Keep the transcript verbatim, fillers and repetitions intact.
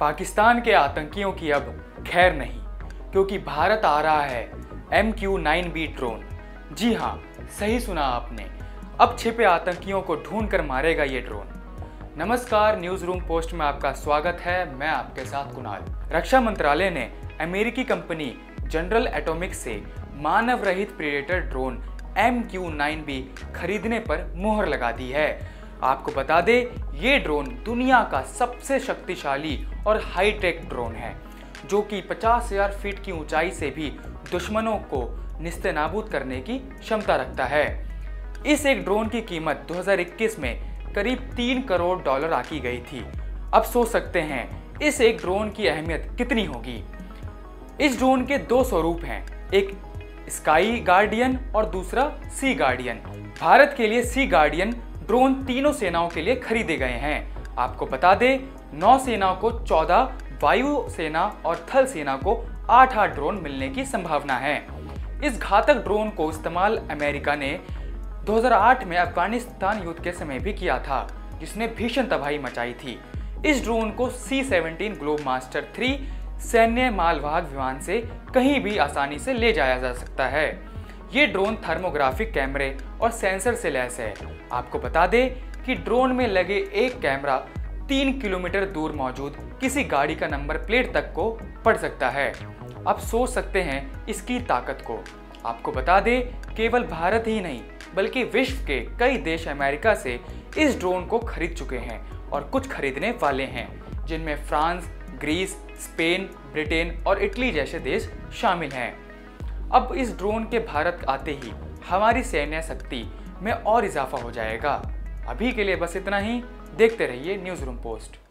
पाकिस्तान के आतंकियों की अब खैर नहीं, क्योंकि भारत आ रहा है M Q nine B drone. जी हाँ, सही सुना आपने, अब छिपे आतंकियों को ढूंढ कर मारेगा ये ड्रोन। नमस्कार, न्यूज़ रूम पोस्ट में आपका स्वागत है। मैं आपके साथ कुणाल। रक्षा मंत्रालय ने अमेरिकी कंपनी जनरल एटॉमिक्स से मानव रहित predator drone M Q nine B खरीदने पर मुहर लगा दी है। आपको बता दें, ये ड्रोन दुनिया का सबसे शक्तिशाली और हाईटेक ड्रोन है, जो कि पचास हज़ार फीट की ऊंचाई से भी दुश्मनों को निस्तेनाबूद करने की क्षमता रखता है। इस एक ड्रोन की कीमत दो हज़ार इक्कीस में करीब तीन करोड़ डॉलर आकी गई थी। अब सोच सकते हैं इस एक ड्रोन की अहमियत कितनी होगी। इस ड्रोन के दो स्वरूप हैं, एक स्काई गार्डियन और दूसरा सी गार्डियन। भारत के लिए सी गार्डियन ड्रोन तीनों सेनाओं के लिए खरीदे गए हैं। आपको बता दें, नौ सेनाओं को चौदह, वायु सेना और थल सेना को आठ आठ ड्रोन मिलने की संभावना है। इस घातक ड्रोन को इस्तेमाल अमेरिका ने दो हज़ार आठ में अफगानिस्तान युद्ध के समय भी किया था, जिसने भीषण तबाही मचाई थी। इस ड्रोन को सी सेवनटीन ग्लोबमास्टर थ्री सैन्य मालवाहक विमान से कहीं भी आसानी से ले जाया जा सकता है। ये ड्रोन थर्मोग्राफिक कैमरे और सेंसर से लैस है। आपको बता दें कि ड्रोन में लगे एक कैमरा तीन किलोमीटर दूर मौजूद किसी गाड़ी का नंबर प्लेट तक को पढ़ सकता है। आप सोच सकते हैं इसकी ताकत को। आपको बता दें, केवल भारत ही नहीं बल्कि विश्व के कई देश अमेरिका से इस ड्रोन को खरीद चुके हैं और कुछ खरीदने वाले हैं, जिनमें फ्रांस, ग्रीस, स्पेन, ब्रिटेन और इटली जैसे देश शामिल हैं। अब इस ड्रोन के भारत आते ही हमारी सैन्य शक्ति में और इजाफा हो जाएगा। अभी के लिए बस इतना ही। देखते रहिए न्यूज़ रूम पोस्ट।